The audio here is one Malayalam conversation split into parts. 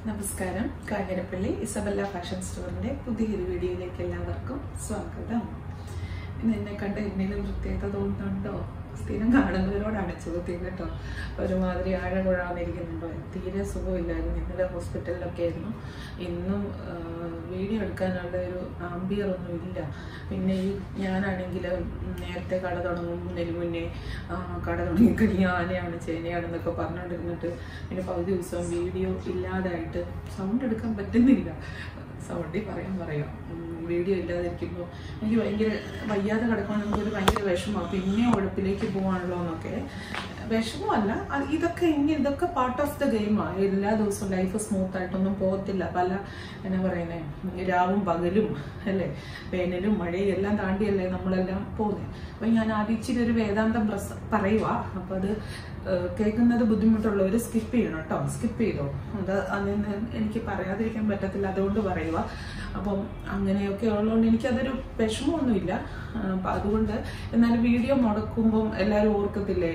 നമസ്കാരം. കാഞ്ഞിരപ്പള്ളി ഇസബെല്ല ഫാഷൻ സ്റ്റോറിന്റെ പുതിയൊരു വീഡിയോയിലേക്ക് എല്ലാവർക്കും സ്വാഗതം. എന്നെ കണ്ട് എന്തെങ്കിലും പ്രത്യേകത തോന്നുന്നുണ്ടോ? സ്ഥിരം കാണുന്നവരോടാണ് ചോദ്യം കേട്ടോ. ഒരുമാതിരി ആഴകുഴാന്നിരിക്കുന്നുണ്ടോ? തീരെ സുഖമില്ലായിരുന്നു. ഇന്നലെ ഹോസ്പിറ്റലിലൊക്കെ ആയിരുന്നു. ഇന്നും വീഡിയോ എടുക്കാനുള്ള ഒരു ആംബിയർ ഒന്നും ഇല്ല. പിന്നെ ഈ ഞാനാണെങ്കിൽ നേരത്തെ കട തുടങ്ങുന്നതിന് മുന്നേ കട തുടങ്ങിക്കഴിഞ്ഞാൽ ആനയാണ് ചേനയാണെന്നൊക്കെ പറഞ്ഞുകൊണ്ടിരുന്നിട്ട് പിന്നെ പകുതി ദിവസം വീഡിയോ ഇല്ലാതായിട്ട് സൗണ്ട് എടുക്കാൻ പറ്റുന്നില്ല. സൗണ്ടിൽ പറയാം വീഡിയോ ഇല്ലാതിരിക്കുമ്പോൾ എനിക്ക് ഭയങ്കര വയ്യാതെ കിടക്കുമ്പോൾ നമുക്കൊരു ഭയങ്കര വിഷമമാണ്. പിന്നെ ഉഴപ്പിലേക്ക് പോകാണല്ലോ എന്നൊക്കെ വിഷമമല്ല, ഇതൊക്കെ പാർട്ട് ഓഫ് ദ ഗെയിമാണ്. എല്ലാ ദിവസവും ലൈഫ് സ്മൂത്തായിട്ടൊന്നും പോകത്തില്ല. പല എന്നാ പറയുന്നത് രാവും പകലും അല്ലേ, വേനലും മഴയും എല്ലാം താണ്ടിയല്ലേ നമ്മളെല്ലാം പോകുന്നത്. അപ്പം ഞാൻ ആദ്യം ഇച്ചിരി ഒരു വേദാന്തം പറയുക. അപ്പം അത് കേൾക്കുന്നത് ബുദ്ധിമുട്ടുള്ളവർ സ്കിപ്പ് ചെയ്യണം കേട്ടോ. സ്കിപ്പ് ചെയ്തോ, അതിന് എനിക്ക് പറയാതിരിക്കാൻ പറ്റത്തില്ല, അതുകൊണ്ട് പറയുക. അപ്പം അങ്ങനെയൊക്കെ ഉള്ളതുകൊണ്ട് എനിക്കതൊരു വിഷമമൊന്നുമില്ല. അപ്പം അതുകൊണ്ട് എന്നാലും വീഡിയോ മുടക്കുമ്പം എല്ലാവരും ഓർക്കത്തില്ലേ,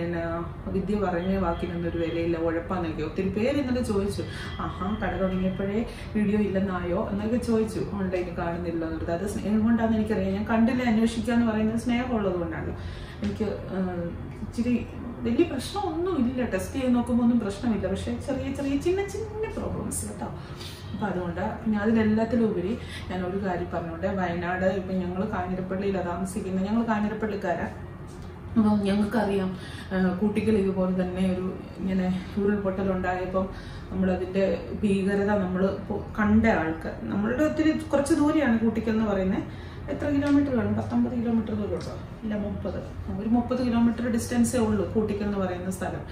വിദ്യ പറഞ്ഞ വാക്കിനൊന്നൊരു വിലയില്ല, ഉഴപ്പാന്നൊക്കെ ഒത്തിരി പേര് ഇന്നലെ ചോദിച്ചു. കട തുടങ്ങിയപ്പോഴേ വീഡിയോ ഇല്ലെന്നായോ എന്നൊക്കെ ചോദിച്ചു. ഓൺലൈനിൽ കാണുന്നില്ല എന്നുള്ളത് അത് സ്നേഹം കൊണ്ടാണെന്ന് എനിക്കറിയാം. ഞാൻ കണ്ടില്ല അന്വേഷിക്കുക എന്ന് പറയുന്നത് സ്നേഹമുള്ളത് കൊണ്ടാണല്ലോ. എനിക്ക് ഇച്ചിരി വലിയ പ്രശ്നമൊന്നും ഇല്ല, ടെസ്റ്റ് ചെയ്ത് നോക്കുമ്പോൾ ഒന്നും പ്രശ്നമില്ല. പക്ഷെ ചെറിയ ചിന്ന പ്രോബ്ലംസ് കേട്ടോ. അപ്പം അതുകൊണ്ട് പിന്നെ അതിലെല്ലാത്തിലും ഉപരി ഞാൻ ഒരു കാര്യം പറഞ്ഞോട്ടെ. വയനാട് ഇപ്പം ഞങ്ങൾ കാഞ്ഞിരപ്പള്ളിയിലാണ് താമസിക്കുന്നത്. ഞങ്ങൾ കാഞ്ഞിരപ്പള്ളിക്കാരാണ്. അപ്പം ഞങ്ങൾക്കറിയാം കൂട്ടിക്കൽ ഇതുപോലെ തന്നെ ഒരു ഇങ്ങനെ ഉരുൾപൊട്ടലുണ്ടായപ്പം നമ്മളതിൻ്റെ ഭീകരത നമ്മൾ കണ്ട ആൾക്കാർ. നമ്മളുടെ കുറച്ച് ദൂരെയാണ് കൂട്ടിക്കൽ എന്ന് പറയുന്നത്. എത്ര കിലോമീറ്റർ വേണം? 19 കിലോമീറ്റർ ദൂരം ഉണ്ടോ? ഇല്ല, 30. ഒരു 30 കിലോമീറ്റർ ഡിസ്റ്റൻസേ ഉള്ളൂ കൂട്ടിക്കൽ എന്ന് പറയുന്ന സ്ഥലം.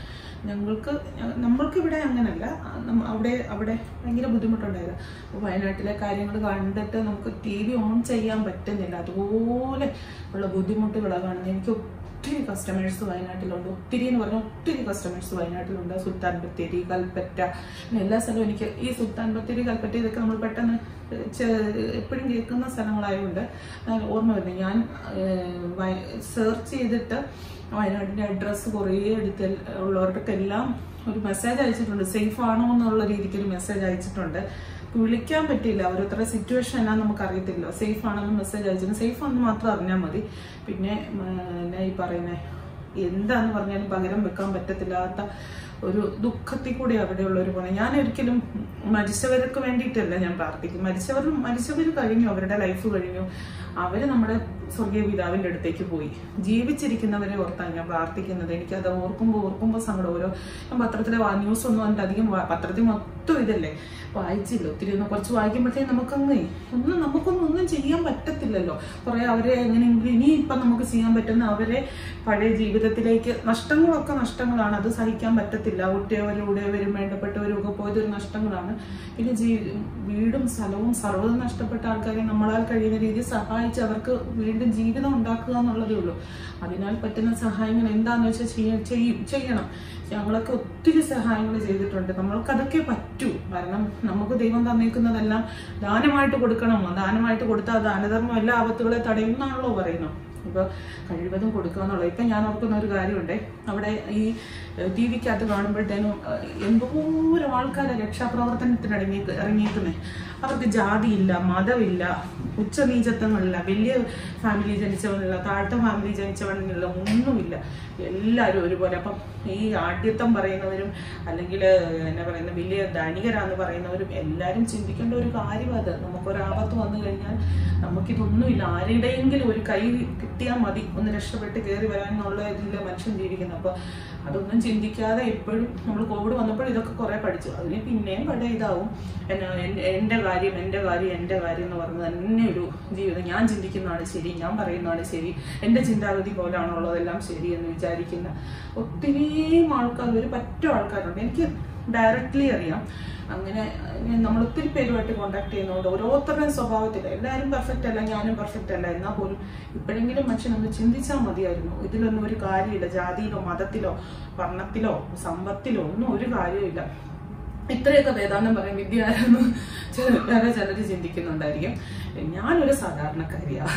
നമ്മൾക്ക് ഇവിടെ അങ്ങനല്ല. അവിടെ ഭയങ്കര ബുദ്ധിമുട്ടുണ്ടായത്. അപ്പോൾ വയനാട്ടിലെ കാര്യങ്ങൾ കണ്ടിട്ട് നമുക്ക് TV ഓൺ ചെയ്യാൻ പറ്റുന്നില്ല. അതുപോലെ ഉള്ള ബുദ്ധിമുട്ടുകളാണ് കാണുന്നത്. എനിക്ക് ഒത്തിരി കസ്റ്റമേഴ്സ് വയനാട്ടിലുണ്ട്. ഒത്തിരി എന്ന് പറഞ്ഞാൽ ഒത്തിരി കസ്റ്റമേഴ്സ് വയനാട്ടിലുണ്ട്. സുൽത്താൻ ബത്തേരി, കൽപ്പറ്റ, എല്ലാ സ്ഥലവും എനിക്ക് ഈ സുൽത്താൻ ബത്തേരി, കൽപ്പറ്റ ഇതൊക്കെ നമ്മൾ പെട്ടെന്ന് എപ്പോഴും കേൾക്കുന്ന സ്ഥലങ്ങളായതുകൊണ്ട് ഓർമ്മ വരുന്നത്. ഞാൻ സെർച്ച് ചെയ്തിട്ട് വയനാടിൻ്റെ അഡ്രസ്സ് കുറേ എടുത്ത് ഉള്ളവർക്കെല്ലാം ഒരു മെസ്സേജ് അയച്ചിട്ടുണ്ട്. സേഫ് ആണോ എന്നുള്ള രീതിക്ക് ഒരു മെസ്സേജ് അയച്ചിട്ടുണ്ട്. വിളിക്കാൻ പറ്റില്ല, ഓരോരുത്തരുടെ സിറ്റുവേഷൻ എന്നാന്ന് നമുക്ക് അറിയത്തില്ല. സേഫ് ആണെന്ന് മെസ്സേജ് അയച്ചിട്ടുണ്ട്. സേഫ് ആണെന്ന് മാത്രം അറിഞ്ഞാൽ മതി. പിന്നെ ഈ പറയുന്നത് എന്താന്ന് പറഞ്ഞാലും പകരം വെക്കാൻ പറ്റത്തില്ലാത്ത ഒരു ദുഃഖത്തിൽ കൂടി അവിടെയുള്ളവർ പോകണം. ഞാൻ ഒരിക്കലും മരിച്ചവർക്ക് വേണ്ടിയിട്ടല്ല ഞാൻ പ്രാർത്ഥിക്കും. മരിച്ചവർ കഴിഞ്ഞു, അവരുടെ ലൈഫ് കഴിഞ്ഞു. അവർ നമ്മുടെ സ്വർഗീയ പിതാവിൻ്റെ അടുത്തേക്ക് പോയി. ജീവിച്ചിരിക്കുന്നവരെ ഓർത്താണ് ഞാൻ പ്രാർത്ഥിക്കുന്നത്. എനിക്കത് ഓർക്കുമ്പോൾ സങ്കടം. ഞാൻ പത്രത്തിലെ ന്യൂസ് ഒന്നും അതിൻ്റെ അധികം പത്രത്തിൽ മൊത്തം ഇതല്ലേ വായിച്ചില്ല. ഒത്തിരി കുറച്ച് വായിക്കുമ്പോഴത്തേക്കും നമുക്കൊന്നും ചെയ്യാൻ പറ്റത്തില്ലല്ലോ. കുറേ അവരെ എങ്ങനെയെങ്കിലും ഇനിയിപ്പം നമുക്ക് ചെയ്യാൻ പറ്റുന്ന അവരെ പഴയ ജീവിതത്തിലേക്ക് നഷ്ടങ്ങളൊക്കെ നഷ്ടങ്ങളാണ്. അത് സഹിക്കാൻ പറ്റത്തില്ല. ഉടയവരും വേണ്ടപ്പെട്ടവരും ഒക്കെ പോയതൊരു നഷ്ടങ്ങളാണ്. പിന്നെ വീടും സ്ഥലവും സർവ്വതും നഷ്ടപ്പെട്ട ആൾക്കാരെ നമ്മളാൽ കഴിയുന്ന രീതിയിൽ സഹായിച്ച് അവർക്ക് വീണ്ടും ജീവിതം ഉണ്ടാക്കുക എന്നുള്ളതേ ഉള്ളൂ. അതിനാൽ പറ്റുന്ന സഹായങ്ങൾ എന്താണെന്ന് വെച്ചാൽ ചെയ്യണം. ഞങ്ങളൊക്കെ ഒത്തിരി സഹായങ്ങൾ ചെയ്തിട്ടുണ്ട്. നമ്മൾക്കതൊക്കെ പറ്റൂ. കാരണം നമുക്ക് ദൈവം തന്നേക്കുന്നതെല്ലാം ദാനമായിട്ട് കൊടുക്കണം. ദാനമായിട്ട് കൊടുത്താൽ ദാനധർമ്മം എല്ലാ ആപത്തുകളെ തടയുന്നാണല്ലോ പറയുന്നത്. ഇപ്പോൾ കഴിവതും കൊടുക്കുക എന്നുള്ളത്. ഇപ്പം ഞാൻ ഓർക്കുന്ന ഒരു കാര്യമുണ്ട്. അവിടെ ഈ TV-ക്കകത്ത് കാണുമ്പോഴത്തേനും എന്തോരം ആൾക്കാരെ രക്ഷാപ്രവർത്തനത്തിന് ഇറങ്ങിയിരിക്കുന്നത്. അവർക്ക് ജാതിയില്ല, മതമില്ല, ഉച്ചനീചത്വങ്ങളില്ല, വലിയ ഫാമിലി ജനിച്ചവനില്ല, താഴ്ത്ത ഫാമിലി ജനിച്ചവനില്ല, ഒന്നുമില്ല. എല്ലാവരും ഒരുപോലെ. അപ്പം ഈ ആഢ്യത്വം പറയുന്നവരും അല്ലെങ്കിൽ എന്നാ പറയുന്നത് വലിയ ധനികരാന്ന് പറയുന്നവരും എല്ലാവരും ചിന്തിക്കേണ്ട ഒരു കാര്യം അത്. നമുക്കൊരാപത്ത് വന്നു കഴിഞ്ഞാൽ നമുക്കിതൊന്നുമില്ല. ആരുടെയെങ്കിലും ഒരു കൈ കിട്ടിയാൽ മതി ഒന്ന് രക്ഷപ്പെട്ട് കയറി വരാനുള്ള ഇതിൽ മനുഷ്യൻ ജീവിക്കുന്നത്. അപ്പോൾ അതൊന്നും ചിന്തിക്കാതെ എപ്പോഴും നമ്മൾ കോവിഡ് വന്നപ്പോൾ ഇതൊക്കെ കുറേ പഠിച്ചു. അതിന് പിന്നെയും പഴയ ഇതാവും. എൻ്റെ കാര്യം എന്ന് പറഞ്ഞത് തന്നെ ഒരു ജീവിതം. ഞാൻ ചിന്തിക്കുന്നതാണ് ശരി, ഞാൻ പറയുന്നതാണ് ശരി, എൻ്റെ ചിന്താഗതി പോലാണുള്ളതെല്ലാം ശരി എന്ന് വിചാരിക്കുന്ന ഒത്തിരി ആൾക്കാർ, ഒരു പറ്റ ആൾക്കാരുണ്ട്. എനിക്ക് ഡയറക്റ്റ്ലി അറിയാം. അങ്ങനെ നമ്മൾ ഒത്തിരി പേരുമായിട്ട് കോണ്ടാക്ട് ചെയ്യുന്നതുകൊണ്ട് ഓരോരുത്തരുടെയും സ്വഭാവത്തിൽ എല്ലാവരും പെർഫെക്റ്റ് അല്ല, ഞാനും പെർഫെക്റ്റ് അല്ല. എന്നാൽ പോലും ഇപ്പോഴെങ്കിലും മനുഷ്യനൊന്ന് ചിന്തിച്ചാൽ മതിയായിരുന്നു. ഇതിലൊന്നും ഒരു കാര്യമില്ല. ജാതിയിലോ മതത്തിലോ വർണ്ണത്തിലോ സമ്പത്തിലോ ഒന്നും ഒരു കാര്യമില്ല. ഇത്രയൊക്കെ വേദാന്തം പറയും വിദ്യാരെന്ന് ചിലർ ചിന്തിക്കുന്നുണ്ടായിരിക്കും. ഞാനൊരു സാധാരണക്കാരിയാണ്.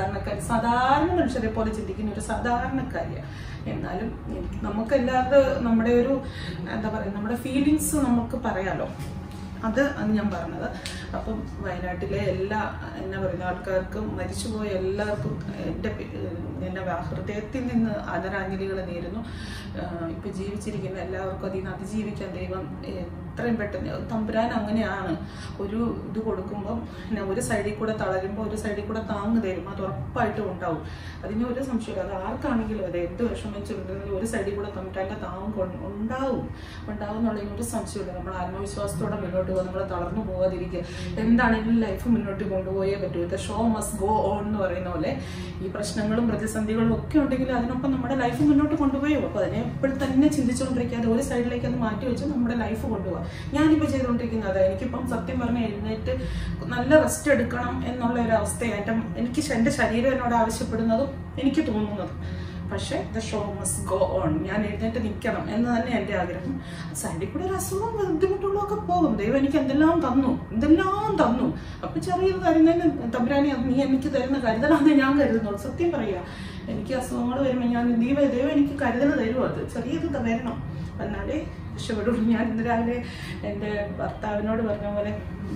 സാധാരണ മനുഷ്യരെ പോലെ ചിന്തിക്കുന്ന ഒരു സാധാരണക്കാരിയാണ്. എന്നാലും നമുക്കെല്ലാവരും നമ്മുടെ ഒരു എന്താ പറയുക, നമ്മുടെ ഫീലിങ്സ് നമുക്ക് പറയാലോ. അത് ഞാൻ പറഞ്ഞത്. അപ്പം വയനാട്ടിലെ എല്ലാ എന്നാ പറയുന്ന ആൾക്കാർക്കും, മരിച്ചുപോയ എല്ലാവർക്കും എൻ്റെ ഹൃദയത്തിൽ നിന്ന് ആദരാഞ്ജലികൾ നേരുന്നു. ഇപ്പം ജീവിച്ചിരിക്കുന്ന എല്ലാവർക്കും അതിൽ നിന്ന് അതിജീവിക്കാൻ ദൈവം എത്രയും പെട്ടെന്ന്, തമ്പുരാൻ അങ്ങനെയാണ്. ഒരു ഇത് കൊടുക്കുമ്പം ഒരു സൈഡിൽ കൂടെ തളരുമ്പോൾ ഒരു സൈഡിൽ കൂടെ താങ്ങ് തരും. അത് ഉറപ്പായിട്ടും ഉണ്ടാവും. അതിന് ഒരു സംശയമില്ല. അത് ആർക്കാണെങ്കിലും അതെ, എന്ത് വിഷമിച്ചിട്ടുണ്ടെങ്കിലും ഒരു സൈഡിൽ കൂടെ തമ്പുരാൻ്റെ താങ്ങ് ഉണ്ടാവും എന്നുള്ളതിന് ഒരു സംശയമില്ല. നമ്മൾ ആത്മവിശ്വാസത്തോടെ മുന്നോട്ട് പോകുക, നമ്മൾ തളർന്നു പോകാതിരിക്കുക. എന്താണെങ്കിലും ലൈഫ് മുന്നോട്ട് കൊണ്ടുപോയേ പറ്റൂ. The show must go on എന്ന് പറയുന്ന പോലെ ഈ പ്രശ്നങ്ങളും പ്രതിസന്ധികളും ഒക്കെ ഉണ്ടെങ്കിൽ അതിനൊപ്പം നമ്മുടെ ലൈഫ് മുന്നോട്ട് കൊണ്ടുപോയോ. അപ്പോൾ അതിനെ എപ്പോഴും തന്നെ ചിന്തിച്ചുകൊണ്ടിരിക്കാതെ ഒരു സൈഡിലേക്ക് അത് മാറ്റി വെച്ച് നമ്മുടെ ലൈഫ് കൊണ്ടുപോകാം. ഞാനിപ്പോൾ ചെയ്തുകൊണ്ടിരിക്കുന്നത് അതാ. എനിക്കിപ്പം സത്യം പറഞ്ഞ് എഴുന്നേറ്റ് നല്ല റെസ്റ്റ് എടുക്കണം എന്നുള്ള ഒരു അവസ്ഥയായിട്ട് എനിക്ക് എൻ്റെ ശരീരം എന്നോട് ആവശ്യപ്പെടുന്നതും എനിക്ക് തോന്നുന്നതും. പക്ഷേ the show must go on. ഞാൻ എഴുന്നേറ്റ് നിൽക്കണം എന്ന് തന്നെ എൻ്റെ ആഗ്രഹം. സൈഡിൽ കൂടെ ഒരു അസുഖം ബുദ്ധിമുട്ടുകളൊക്കെ പോകും. ദൈവം എനിക്ക് എന്തെല്ലാം തന്നു. അപ്പം ചെറിയത് തരുന്നതിന് തമ്പുരാനെ നീ എനിക്ക് തരുന്ന കരുതലാണെന്ന് ഞാൻ കരുതുന്നുള്ളൂ. സത്യം പറയുക, എനിക്ക് അസുഖങ്ങൾ വരുമ്പോൾ ഞാൻ ദൈവം എനിക്ക് കരുതൽ തരുമോ. അത് ചെറിയത് വരണം, എന്നാലേ രക്ഷപ്പെടുള്ളൂ. ഞാൻ ഇന്ന് രാവിലെ എൻ്റെ ഭർത്താവിനോട് പറഞ്ഞ പോലെ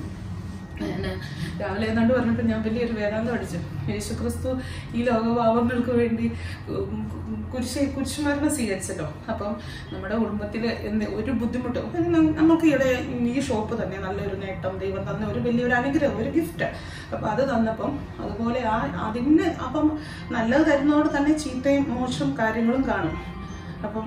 രാവിലെ ഏതാണ്ട് പറഞ്ഞപ്പോൾ ഞാൻ വലിയൊരു വേദാന്തം അടിച്ചു. യേശുക്രിസ്തു ഈ ലോകപാവങ്ങൾക്ക് വേണ്ടി കുരിശുമരണം സ്വീകരിച്ചല്ലോ. അപ്പം നമ്മുടെ കുടുംബത്തിൽ ഒരു ബുദ്ധിമുട്ടും നമുക്ക് ഇവിടെ ഈ ഷോപ്പ് തന്നെ നല്ലൊരു നേട്ടം ദൈവം തന്ന ഒരു വലിയൊരു അനുഗ്രഹം, ഒരു ഗിഫ്റ്റ്. അപ്പം അത് തന്നപ്പം അതുപോലെ അതിന് അപ്പം നല്ലത് തരുന്നതോടെ തന്നെ ചീത്തയും മോശം കാര്യങ്ങളും കാണും. അപ്പം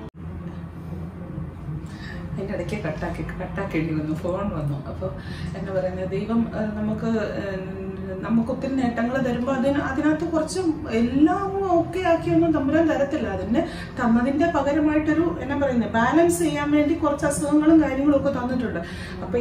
അതിൻ്റെ ഇടയ്ക്ക് കട്ടാക്കേണ്ടി വന്നു, ഫോൺ വന്നു. അപ്പോൾ എന്താ പറയുന്നത്, ദൈവം നമുക്ക് ഒത്തിരി നേട്ടങ്ങൾ തരുമ്പോൾ അതിനകത്ത് കുറച്ച് എല്ലാം ഓക്കെ ആക്കിയൊന്നും തമ്പുരാൻ തരത്തില്ല. അതിന് തന്നതിൻ്റെ പകരമായിട്ടൊരു എന്നാ പറയുന്നത് ബാലൻസ് ചെയ്യാൻ വേണ്ടി കുറച്ച് അസുഖങ്ങളും കാര്യങ്ങളും ഒക്കെ തന്നിട്ടുണ്ട്. അപ്പം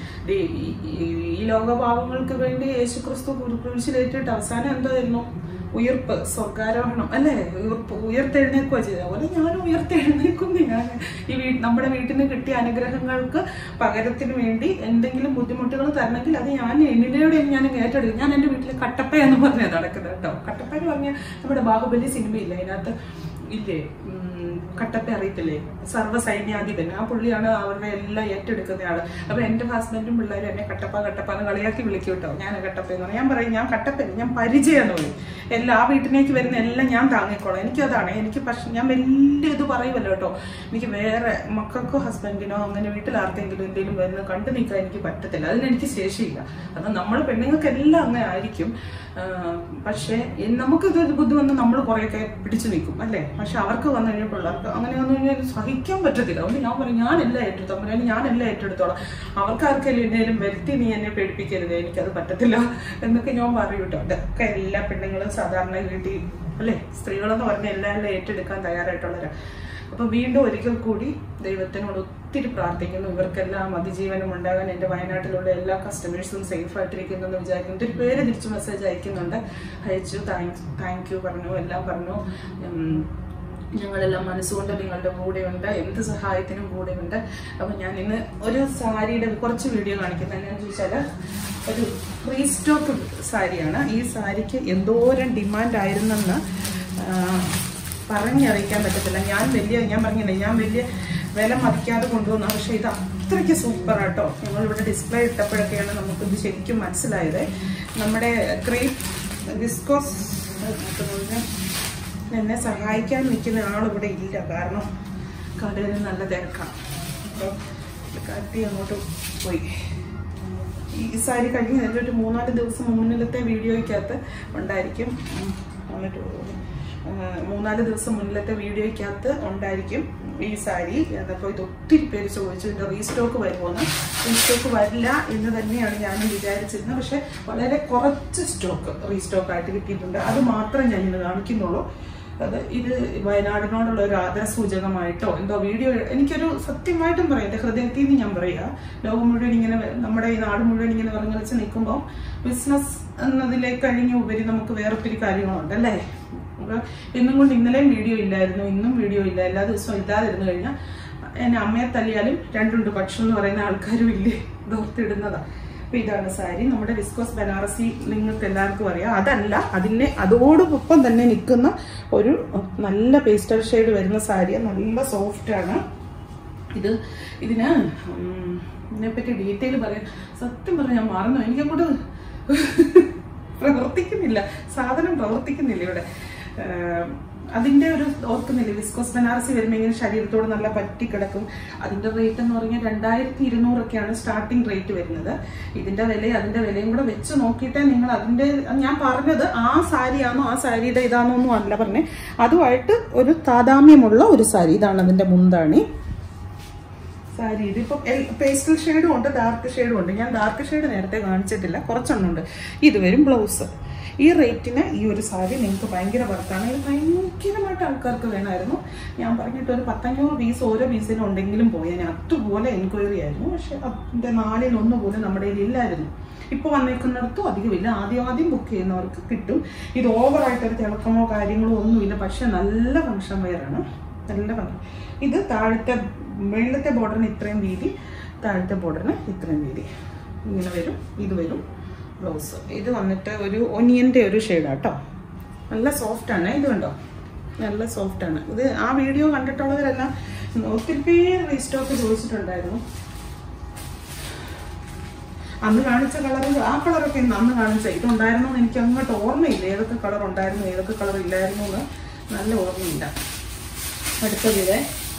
ഈ ലോകപാവങ്ങൾക്ക് വേണ്ടി യേശുക്രിസ്തു കുരിശിലേറ്റിട്ട് അവസാനം എന്തായിരുന്നു? ഉയർപ്പ്, സ്വർഗാരോഹണം അല്ലേ? ഉയർത്തെഴുന്നേക്കുക ചെയ്ത പോലെ ഞാനും ഉയർത്തെഴുന്നേക്കുന്നു. ഞാൻ നമ്മുടെ വീട്ടിൽ നിന്ന് കിട്ടിയ അനുഗ്രഹങ്ങൾക്ക് പകരത്തിന് വേണ്ടി എന്തെങ്കിലും ബുദ്ധിമുട്ടുകൾ തരണമെങ്കിൽ അത് എന്നിലൂടെ ഞാൻ ഏറ്റെടുക്കും. ഞാൻ എൻ്റെ വീട്ടിൽ കട്ടപ്പ എന്ന് പറഞ്ഞത് നടക്കുന്നത് കേട്ടോ. കട്ടപ്പ എന്ന് പറഞ്ഞാൽ നമ്മുടെ ബാഹുബലി സിനിമയില്ലേ, അതിനകത്ത് ഇല്ലേ കട്ടപ്പ അറിയത്തില്ലേ, സർവ്വസൈന്യാധിപൻ. ആ പുള്ളിയാണ് അവരുടെ എല്ലാം ഏറ്റെടുക്കുന്ന ആള്. അപ്പൊ എൻ്റെ ഹസ്ബൻഡും പിള്ളേരും എന്നെ കട്ടപ്പ എന്ന് കളിയാക്കി വിളിക്കും കേട്ടോ. ഞാൻ കട്ടപ്പ എന്ന് പറഞ്ഞാൽ ഞാൻ പറയും ഞാൻ കട്ടപ്പല്ല, ഞാൻ പരിചയമെന്ന് പറയും. ആ വീട്ടിലേക്ക് വരുന്ന എല്ലാം ഞാൻ താങ്ങിക്കോളാം. എനിക്കതാണ്. പക്ഷെ ഞാൻ വലിയ ഇത് പറയുമല്ലോ കേട്ടോ. എനിക്ക് വേറെ മക്കൾക്കോ ഹസ്ബൻഡിനോ അങ്ങനെ വീട്ടിൽ ആർക്കെങ്കിലും എന്തെങ്കിലും വരുന്നത് കണ്ടു നിൽക്കാൻ എനിക്ക് പറ്റത്തില്ല. അതിനെനിക്ക് ശേഷിയില്ല. അത് നമ്മൾ പെണ്ണുങ്ങൾക്കെല്ലാം അങ്ങനെ ആയിരിക്കും. പക്ഷെ നമുക്കിത് ബുദ്ധി വന്ന് നമ്മൾ കുറേയൊക്കെ പിടിച്ചു നിൽക്കും അല്ലേ. പക്ഷെ അവർക്ക് വന്നു കഴിഞ്ഞാൽ പിള്ളേർക്ക് അങ്ങനെ വന്നു കഴിഞ്ഞാൽ സഹിക്കാൻ പറ്റത്തില്ല. അതുകൊണ്ട് ഞാൻ പറയും ഞാനെല്ലാം ഏറ്റെടുത്തോളാം, ഞാനെല്ലാം ഏറ്റെടുത്തോളാം. അവർക്കാർക്കെല്ലാം എന്തെങ്കിലും വരുത്തി നീ എന്നെ പേടിപ്പിക്കരുത്, എനിക്കത് പറ്റത്തില്ല എന്നൊക്കെ ഞാൻ പറയും കേട്ടോ. അതൊക്കെ എല്ലാ പെണ്ണുങ്ങളും സാധാരണ വീട്ടിൽ അല്ലേ, സ്ത്രീകളെന്ന് പറഞ്ഞാൽ എല്ലാം ഏറ്റെടുക്കാൻ തയ്യാറായിട്ടുള്ളവരാ. അപ്പൊ വീണ്ടും ഒരിക്കൽ കൂടി ദൈവത്തിനോട് ഒത്തിരി പ്രാർത്ഥിക്കുന്നു. ഇവർക്കെല്ലാം അതിജീവനം ഉണ്ടാകാൻ എൻ്റെ വയനാട്ടിലുള്ള എല്ലാ കസ്റ്റമേഴ്സും സേഫ് ആയിട്ടിരിക്കുന്നു എന്ന് വിചാരിക്കുന്നു. ഒത്തിരി പേര് തിരിച്ച് മെസ്സേജ് അയക്കുന്നുണ്ട്. അയച്ചു താങ്ക് യു പറഞ്ഞു, എല്ലാം പറഞ്ഞു. ഞങ്ങളെല്ലാം മനസ്സുകൊണ്ട് നിങ്ങളുടെ കൂടെയുണ്ട്, എന്ത് സഹായത്തിനും കൂടെയുണ്ട്. അപ്പം ഞാൻ ഇന്ന് ഒരു സാരിയുടെ കുറച്ച് വീഡിയോ കാണിക്കുന്നത് എന്നാന്ന് ചോദിച്ചാൽ ഒരു റീസ്റ്റോക്ക് സാരിയാണ്. ഈ സാരിക്ക് എന്തോരം ഡിമാൻഡ് ആയിരുന്നെന്ന് പറഞ്ഞറിയിക്കാൻ പറ്റത്തില്ല. ഞാൻ പറഞ്ഞില്ലേ, ഞാൻ വലിയ വില മതിക്കാതെ കൊണ്ടുവന്നു. പക്ഷെ ഇത് അത്രയ്ക്ക് സൂപ്പറാട്ടോ. ഞങ്ങളിവിടെ ഡിസ്പ്ലേ ഇട്ടപ്പോഴൊക്കെയാണ് നമുക്കിത് ശരിക്കും മനസ്സിലായത്. നമ്മുടെ ക്രേപ്പ് വിസ്കോസ് എന്നെ സഹായിക്കാൻ നിൽക്കുന്ന ആളിവിടെ ഇല്ല, കാരണം കടയിൽ നല്ല തിരക്കാണ്. അപ്പോൾ കത്തി അങ്ങോട്ട് പോയി. ഈ സാരി കഴിഞ്ഞ് ഒരു 3-4 ദിവസം മുന്നിലത്തെ വീഡിയോയ്ക്കകത്ത് ഉണ്ടായിരിക്കും. 3-4 ദിവസം മുന്നിലത്തെ വീഡിയോയ്ക്കകത്ത് ഉണ്ടായിരിക്കും ഈ സാരി. അപ്പോൾ ഇത് ഒത്തിരി പേര് ചോദിച്ചു ഇതിൻ്റെ റീസ്റ്റോക്ക് വരുമോന്ന്. റീസ്റ്റോക്ക് വരില്ല എന്ന് തന്നെയാണ് ഞാനും വിചാരിച്ചിരുന്നത്. പക്ഷെ വളരെ കുറച്ച് സ്റ്റോക്ക് റീസ്റ്റോക്കായിട്ട് കിട്ടിയിട്ടുണ്ട്. അത് മാത്രമേ ഞാൻ ഇന്ന് കാണിക്കുന്നുള്ളൂ. ഇത് വയനാടിനോടുള്ള ഒരു ആദരസൂചകമായിട്ടോ എന്തോ വീഡിയോ എനിക്കൊരു സത്യമായിട്ടും പറയാം, എൻ്റെ ഹൃദയത്തിൽ നിന്ന് ഞാൻ പറയുക. ലോകം മുഴുവൻ ഇങ്ങനെ, നമ്മുടെ ഈ നാട് മുഴുവൻ ഇങ്ങനെ വിറങ്ങലിച്ച് നിൽക്കുമ്പോൾ ബിസിനസ് എന്നതിലേക്ക് കഴിഞ്ഞ ഉപരി നമുക്ക് വേറെ ഒത്തിരി കാര്യങ്ങളുണ്ട് അല്ലേ. എന്നും കൊണ്ട് ഇന്നലെയും വീഡിയോ ഇല്ലായിരുന്നു, ഇന്നും വീഡിയോ ഇല്ല. എല്ലാ ദിവസവും ഇല്ലാതിരുന്നു കഴിഞ്ഞാൽ എന്നെ അമ്മയെ തല്ലിയാലും രണ്ടുണ്ട് പക്ഷം എന്ന് പറയുന്ന ആൾക്കാരും ഇല്ലേ, ദോർത്തിടുന്നതാണ്. അപ്പൊ ഇതാണ് സാരി. നമ്മുടെ വിസ്കോസ് ബനാറസി നിങ്ങൾക്ക് എല്ലാവർക്കും അറിയാം. അതല്ല, അതോടൊപ്പം തന്നെ നിൽക്കുന്ന ഒരു നല്ല പേസ്റ്റൽ ഷെയ്ഡ് വരുന്ന സാരിയാണ്. നല്ല സോഫ്റ്റ് ആണ്. ഇതിനെപ്പറ്റി ഡീറ്റെയിൽ പറയാൻ സത്യം പറഞ്ഞാൽ ഞാൻ മറന്നു. എനിക്കങ്ങോട്ട് പ്രവർത്തിക്കുന്നില്ല, സാധനം പ്രവർത്തിക്കുന്നില്ല ഇവിടെ. അതിൻ്റെ ഒരു ഓർക്കുന്നില്ല, വിസ്കോസ് ബനാറസി വരുമ്പോൾ ഇങ്ങനെ ശരീരത്തോട് നല്ല പറ്റി കിടക്കും. അതിൻ്റെ റേറ്റ് എന്ന് പറഞ്ഞാൽ 2200 സ്റ്റാർട്ടിംഗ് റേറ്റ് വരുന്നത്. ഇതിൻ്റെ അതിൻ്റെ വിലയും കൂടെ വെച്ച് നോക്കിയിട്ടേ നിങ്ങൾ അതിൻ്റെ, ഞാൻ പറഞ്ഞത് ആ സാരിയാണോ ആ സാരിയുടെ ഇതാണോ ഒന്നും അല്ല പറഞ്ഞേ, അതുമായിട്ട് ഒരു താതാമ്യമുള്ള ഒരു സാരി. ഇതാണ് അതിൻ്റെ മുന്താണി സാരി. ഇതിപ്പം പേസ്റ്റൽ ഷെയ്ഡും ഉണ്ട്, ഡാർക്ക് ഷെയ്ഡും ഉണ്ട്. ഞാൻ ഡാർക്ക് ഷെയ്ഡ് നേരത്തെ കാണിച്ചിട്ടില്ല, കുറച്ചെണ്ണമുണ്ട്. ഇത് വരും ബ്ലൗസ്. ഈ റേറ്റിന് ഈ ഒരു സാരി നിങ്ങൾക്ക് ഭയങ്കര വർത്താണ്. ഇത് ഭയങ്കരമായിട്ട് ആൾക്കാർക്ക് വേണമായിരുന്നു. ഞാൻ പറഞ്ഞിട്ട് ഒരു 10-500 പീസ് ഓരോ പീസിനും ഉണ്ടെങ്കിലും പോയാൽ അതുപോലെ എൻക്വയറി ആയിരുന്നു. പക്ഷെ അതിൻ്റെ 4-1 പോലും നമ്മുടെ കയ്യിൽ ഇല്ലായിരുന്നു. ഇപ്പോൾ വന്നേക്കുന്നിടത്തും അധികമില്ല. ആദ്യം ബുക്ക് ചെയ്യുന്നവർക്ക് കിട്ടും. ഇത് ഓവറായിട്ടൊരു തിളക്കമോ കാര്യങ്ങളോ ഒന്നുമില്ല. പക്ഷെ നല്ല ഫംഗ്ഷൻ വെയറാണ്, നല്ല ഭംഗി. ഇത് മേളത്തെ ബോർഡറിന് ഇത്രയും വീതി, താഴത്തെ ബോർഡറിന് ഇത്രയും വീതി ഇങ്ങനെ വരും. ഇത് വരും ബ്ലൗസ്. ഇത് വന്നിട്ട് ഒരു ഒനിയൻ്റെ ഒരു ഷെയ്ഡാട്ടോ. നല്ല സോഫ്റ്റാണ്. ഇത് കണ്ടോ, നല്ല സോഫ്റ്റാണ്. ഇത് ആ വീഡിയോ കണ്ടിട്ടുള്ളവരെല്ലാം ഒത്തിരി പേര് റീസ്റ്റോക്ക് ചോദിച്ചിട്ടുണ്ടായിരുന്നു. അന്ന് കാണിച്ച കളർ, ആ കളറൊക്കെ അന്ന് കാണിച്ച ഇതുണ്ടായിരുന്നു എന്ന് എനിക്ക് അങ്ങോട്ട് ഓർമ്മയില്ല. ഏതൊക്കെ കളർ ഉണ്ടായിരുന്നു ഏതൊക്കെ കളർ ഇല്ലായിരുന്നു എന്ന് നല്ല ഓർമ്മയില്ല. അടുത്തത്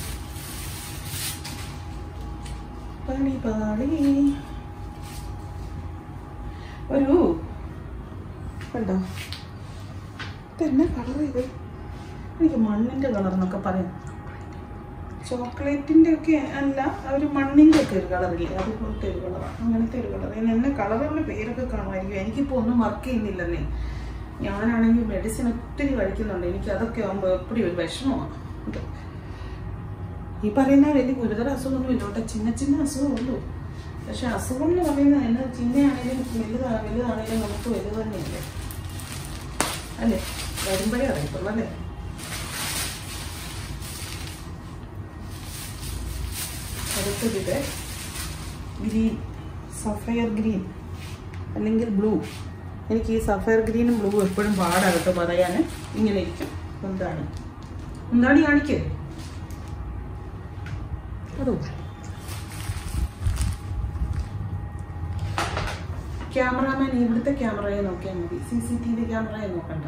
ഒരു കണ്ടോ, ഇതെന്നെ കളർ ഇത്, എനിക്ക് മണ്ണിൻ്റെ കളർ എന്നൊക്കെ പറയാം. ചോക്ലേറ്റിൻ്റെ ഒക്കെ അല്ല, ഒരു മണ്ണിൻ്റെ ഒക്കെ ഒരു കളറില്ലേ, അതുപോലത്തെ ഒരു കളറാണ്. അങ്ങനത്തെ ഒരു കളർ. എന്നെ കളറിൻ്റെ പേരൊക്കെ കാണുമായിരിക്കും. എനിക്കിപ്പോൾ ഒന്നും വർക്ക് ചെയ്യുന്നില്ലെന്നേ. ഞാനാണെങ്കിൽ മെഡിസിൻ ഒത്തിരി കഴിക്കുന്നുണ്ട്. എനിക്ക് അതൊക്കെ ആകുമ്പോൾ എപ്പോഴും ഒരു വിഷമമാണ്. ഈ പറയുന്ന വലിയ ഗുരുതര അസുഖമൊന്നും ഇല്ല, ചിന്ന അസുഖമുള്ളൂ. പക്ഷെ അസുഖം എന്ന് പറയുന്നത് എന്നെ ചിന്നയാണെങ്കിലും വലുതാണെങ്കിലും നമുക്ക് വലുത് തന്നെയല്ലേ അല്ലേ, വരുമ്പോഴേ അറിയത്തുള്ളൂ അല്ലേ. അടുത്തത് ഗ്രീൻ, സഫയർ ഗ്രീൻ അല്ലെങ്കിൽ ബ്ലൂ. എനിക്ക് ഈ സഫയർ ഗ്രീനും ബ്ലൂ എപ്പോഴും പാടാകട്ടോ പറയാൻ. ഇങ്ങനെ ഇരിക്കും. എന്താണ് കാണിക്കേ അതോ. ക്യാമറാമാൻ ഇവിടുത്തെ ക്യാമറയെ നോക്കിയാൽ മതി, CCTV ക്യാമറയെ നോക്കണ്ട.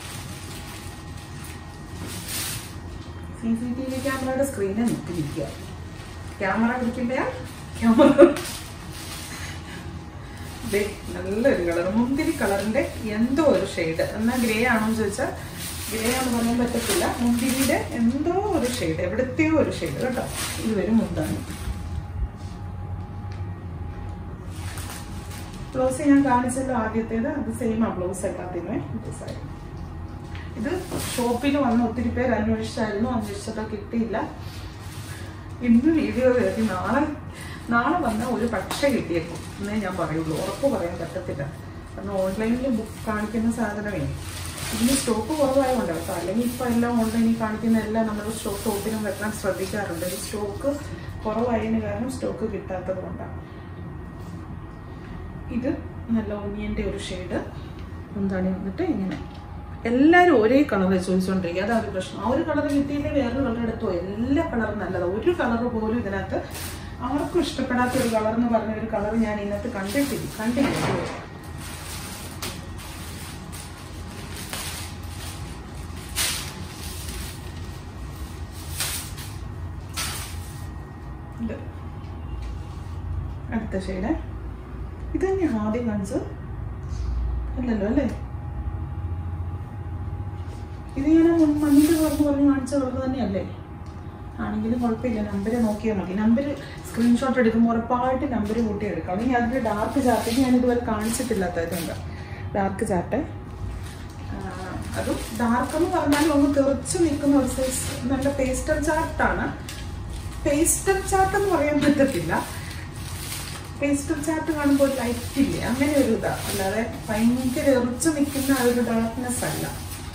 CCTV ക്യാമറയുടെ സ്ക്രീനെ നോക്കിയിരിക്കുക. ക്യാമറ പിടിക്കണ്ടയാ ക്യാമറ. നല്ലൊരു കളർ, മുന്തിരി കളറിന്റെ എന്തോ ഒരു ഷെയ്ഡ്. എന്നാൽ ഗ്രേ ആണോന്ന് ചോദിച്ചാൽ ഗ്രേ ആണെന്ന് പറയാൻ പറ്റത്തില്ല. മുന്തിരിയുടെ എന്തോ ഒരു ഷെയ്ഡ്, എവിടത്തെയോ ഒരു ഷെയ്ഡ് കേട്ടോ. ഇത് വരും മുന്താണി. ബ്ലൗസ് ഞാൻ കാണിച്ചല്ലോ ആദ്യത്തേത്, അത് സെയിം ആ ബ്ലൗസ് എല്ലാത്തിനുമേ. ഇത് ഷോപ്പിൽ വന്ന് ഒത്തിരി പേര് അന്വേഷിച്ചായിരുന്നു, അന്വേഷിച്ചപ്പോൾ കിട്ടിയില്ല. ഇന്ന് വീഡിയോ കയറി നാളെ വന്ന ഒരു പക്ഷേ കിട്ടിയേക്കും എന്നേ ഞാൻ പറയുള്ളൂ. ഉറപ്പ് പറയാൻ പറ്റത്തില്ല. കാരണം ഓൺലൈനിൽ ബുക്ക് കാണിക്കുന്ന സാധനമേ ഇതിന് സ്റ്റോക്ക് കുറവായതുകൊണ്ട് കേട്ടോ. അല്ലെങ്കിൽ ഇപ്പം എല്ലാം ഓൺലൈനിൽ കാണിക്കുന്ന എല്ലാം നമ്മൾ സ്റ്റോക്കിനും വെക്കാൻ ശ്രദ്ധിക്കാറുണ്ട്. ഈ സ്റ്റോക്ക് കുറവായതിന് കാരണം സ്റ്റോക്ക് കിട്ടാത്തത് കൊണ്ടാണ്. ഇത് നല്ല ഒനിയൻ്റെ ഒരു ഷെയ്ഡ്. എന്താണ് വന്നിട്ട് ഇങ്ങനെ എല്ലാവരും ഒരേ കളറ് ചോദിച്ചുകൊണ്ടിരിക്കുക. അതാണ് പ്രശ്നം. ആ ഒരു കളർ കിട്ടിയില്ലേ വേറൊരു കളർ എടുത്തോ. എല്ലാ കളറും നല്ലതാണ്. ഒരു കളർ പോലും ഇതിനകത്ത് ആർക്കും ഇഷ്ടപ്പെടാത്ത ഒരു കളർ എന്ന് പറഞ്ഞ ഒരു കളർ ഞാൻ ഇതിനകത്ത് കണ്ടില്ല. അടുത്ത ഷെയ്ഡ് ഇത് തന്നെയാണ് ആദ്യം കാണിച്ചത് അല്ലല്ലോ അല്ലേ. ഇത് ഞാൻ മണ്ണിൻ്റെ കളർന്ന് പറഞ്ഞ് കാണിച്ച കളർ തന്നെയല്ലേ. ആണെങ്കിലും കുഴപ്പമില്ല, നമ്പർ നോക്കിയാൽ മതി. നമ്പർ സ്ക്രീൻഷോട്ട് എടുക്കുമ്പോൾ ഉറപ്പായിട്ട് നമ്പർ കൂട്ടി എടുക്കാം. അല്ലെങ്കിൽ അതിൻ്റെ ഡാർക്ക് ചാർട്ട് ഞാൻ ഇതുവരെ കാണിച്ചിട്ടില്ലാത്തതുണ്ട്. ഡാർക്ക് ചാർട്ട് അതും ഡാർക്ക് എന്ന് പറഞ്ഞാൽ ഒന്ന് തെറിച്ച് നിൽക്കുന്ന ഒരു സൈസ് നല്ല പേസ്റ്റൽ ചാർട്ടാണ്. പേസ്റ്റൽ ചാർട്ട് എന്ന് പറയാൻ പറ്റത്തില്ല. പേസ്റ്റൽ ചാർട്ട് കാണുമ്പോൾ ലൈറ്റ് ഇല്ലേ, അങ്ങനെ ഒരു ഇതാ. അല്ലാതെ ഭയങ്കര എറിച്ച് നിൽക്കുന്ന ആ ഒരു ഡാർക്ക്നെസ് അല്ല.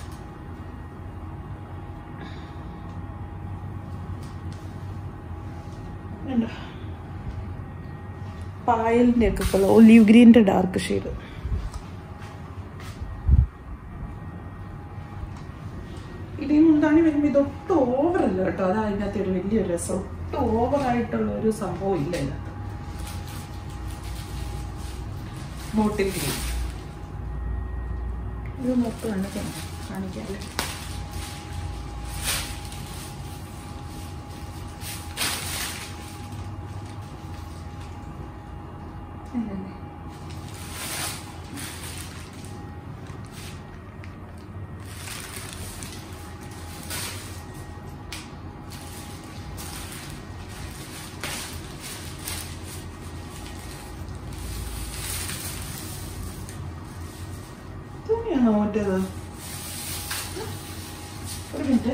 പായലിന്റെ ഒക്കെ കളർ, ഒലീവ് ഗ്രീൻ്റെ ഡാർക്ക് ഷെയ്ഡ്. ഇതേ മുന്താണി വരുമ്പോൾ ഇതൊട്ടും ഓവറല്ല കേട്ടോ. അതാ അതിനകത്ത് ഒരു വലിയൊരു രസം. ഒട്ടും ഓവറായിട്ടുള്ള ഒരു സംഭവം ഇല്ല ഇതിനകത്ത്. ബോട്ടിൽ ഗ്രീൻ ഇത് മൊത്തം കാണിക്കാല്ലേ. തുണിയാണോ മറ്റേത്? ഒരു മിനിറ്റ്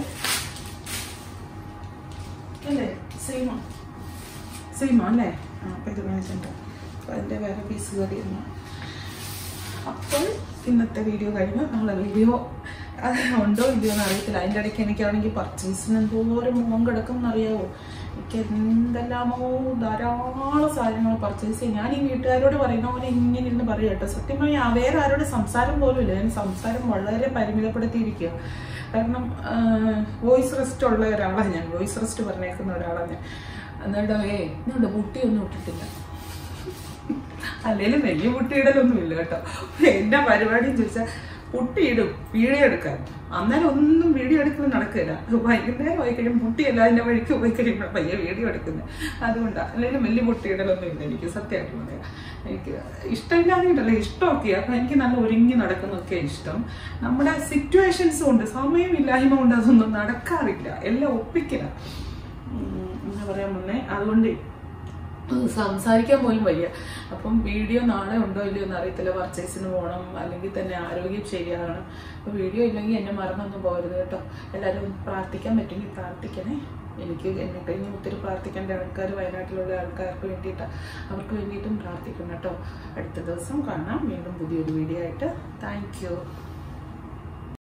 അല്ലേ, സെയിമോ അല്ലേ? അപ്പം ഇത് മേടിച്ചിട്ടുണ്ട്. അപ്പം അതിൻ്റെ വേറെ പീസ് കറിയുന്നു. അപ്പോൾ ഇന്നത്തെ വീഡിയോ കഴിഞ്ഞു. നമ്മളെ വീഡിയോ ഉണ്ടോ ഇല്ലയോ എന്ന് അറിയത്തില്ല. അതിൻ്റെ ഇടയ്ക്ക് എനിക്കാണെങ്കിൽ പർച്ചേസിന് എന്തോരം മുഖം കിടക്കും എന്നറിയാവോ. എനിക്ക് എന്തെല്ലാമോ ധാരാളം സാധനങ്ങൾ പർച്ചേസ് ചെയ്യും. ഞാൻ ഈ വീട്ടുകാരോട് പറയുന്ന പോലെ ഇങ്ങനെ ഇരുന്ന് പറയും കേട്ടോ. സത്യം പറഞ്ഞാൽ വേറെ ആരോട് സംസാരം പോലും ഇല്ല. ഞാൻ സംസാരം വളരെ പരിമിതപ്പെടുത്തിയിരിക്കുക. കാരണം വോയിസ് റെസ്റ്റ് ഉള്ള ഒരാളാണ് ഞാൻ. വോയിസ് റെസ്റ്റ് പറഞ്ഞേക്കുന്ന ഒരാളാണ് ഞാൻ. എന്നിട്ട് ഇന്നുണ്ട് ബുട്ടിയൊന്നും ഇട്ടിട്ടില്ല. അല്ലെങ്കിലും വലിയ ബുട്ടിയിടലൊന്നും ഇല്ല കേട്ടോ. എന്നാ പരിപാടിയും ചോദിച്ചാൽ പുട്ടിയിടും വീഡിയോ എടുക്കാൻ. അന്നേരം ഒന്നും വീഡിയോ എടുക്കുന്നത് നടക്കില്ല. വൈകുന്നേരം പോയി കഴിയുമ്പോൾ പുട്ടിയല്ല അതിൻ്റെ വഴിക്ക് പോയി കഴിയുമ്പോൾ പയ്യെ വീഡിയോ എടുക്കുന്നത്. അതുകൊണ്ടാണ്. അല്ലെങ്കിൽ വലിയ പുട്ടിയിടലൊന്നും ഇല്ല എനിക്ക്. സത്യമായിട്ട് പറയാം. എനിക്ക് ഇഷ്ടമില്ലാതെയിട്ടല്ല, ഇഷ്ടമൊക്കെയാണ്. അപ്പം എനിക്ക് നല്ല ഒരുങ്ങി നടക്കുന്നതൊക്കെ ഇഷ്ടം. നമ്മുടെ സിറ്റുവേഷൻസ് കൊണ്ട്, സമയമില്ലായ്മ കൊണ്ട് അതൊന്നും നടക്കാറില്ല. എല്ലാം ഒപ്പിക്കില്ല എന്താ പറയാൻ മുന്നേ. അതുകൊണ്ട് സംസാരിക്കാൻ പോലും വയ്യ. അപ്പം വീഡിയോ നാളെ ഉണ്ടോ ഇല്ലയോ എന്ന് അറിയത്തില്ല. പർച്ചേസിന് പോകണം, അല്ലെങ്കിൽ തന്നെ ആരോഗ്യം ശരിയാണ്. അപ്പോൾ വീഡിയോ ഇല്ലെങ്കിൽ എന്നെ മറന്നൊന്നും പോകരുത് കേട്ടോ. എല്ലാവരും പ്രാർത്ഥിക്കാൻ പറ്റുമെങ്കിൽ പ്രാർത്ഥിക്കണേ. എനിക്ക് എന്നെ കഴിഞ്ഞ് ഒത്തിരി പ്രാർത്ഥിക്കേണ്ട ആൾക്കാർ വയനാട്ടിലുള്ള ആൾക്കാർക്ക് വേണ്ടിയിട്ടാണ്. അവർക്ക് വേണ്ടിയിട്ടും പ്രാർത്ഥിക്കണം കേട്ടോ. അടുത്ത ദിവസം കാണാം വീണ്ടും പുതിയൊരു വീഡിയോ ആയിട്ട്. Thank U.